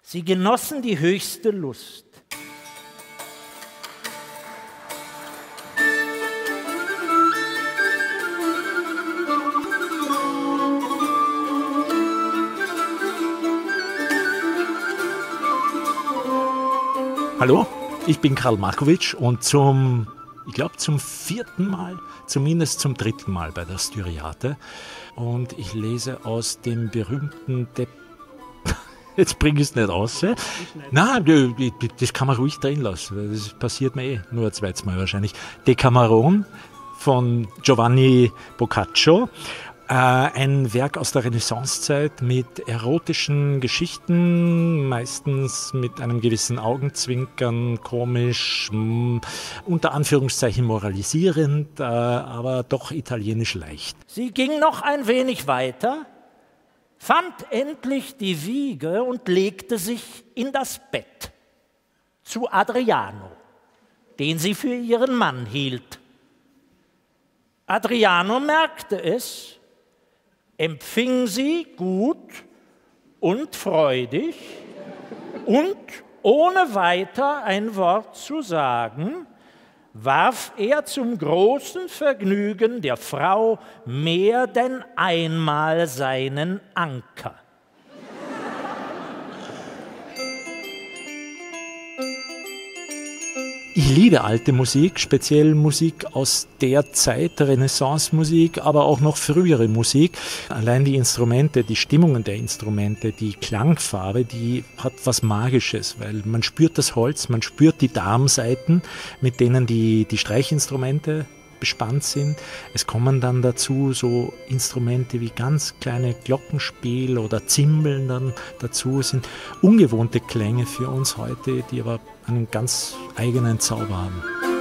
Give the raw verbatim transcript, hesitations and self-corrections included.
Sie genossen die höchste Lust. Hallo, ich bin Karl Markowitsch und zum, ich glaube zum vierten Mal, zumindest zum dritten Mal bei der Styriate. Und ich lese aus dem berühmten De Jetzt bringe ich es nicht raus. Nein, das kann man ruhig drin lassen. Das passiert mir eh nur ein zweites Mal wahrscheinlich. Decameron von Giovanni Boccaccio. Ein Werk aus der Renaissancezeit mit erotischen Geschichten, meistens mit einem gewissen Augenzwinkern, komisch, unter Anführungszeichen moralisierend, aber doch italienisch leicht. Sie ging noch ein wenig weiter, fand endlich die Wiege und legte sich in das Bett zu Adriano, den sie für ihren Mann hielt. Adriano merkte es, empfing sie gut und freudig und ohne weiter ein Wort zu sagen, warf er zum großen Vergnügen der Frau mehr denn einmal seinen Anker. Ich liebe alte Musik, speziell Musik aus der Zeit, Renaissance-Musik, aber auch noch frühere Musik. Allein die Instrumente, die Stimmungen der Instrumente, die Klangfarbe, die hat was Magisches, weil man spürt das Holz, man spürt die Darmsaiten, mit denen die, die Streichinstrumente bespannt sind. Es kommen dann dazu so Instrumente wie ganz kleine Glockenspiel oder Zimbeln dann dazu. Es sind ungewohnte Klänge für uns heute, die aber einen ganz eigenen Zauber haben.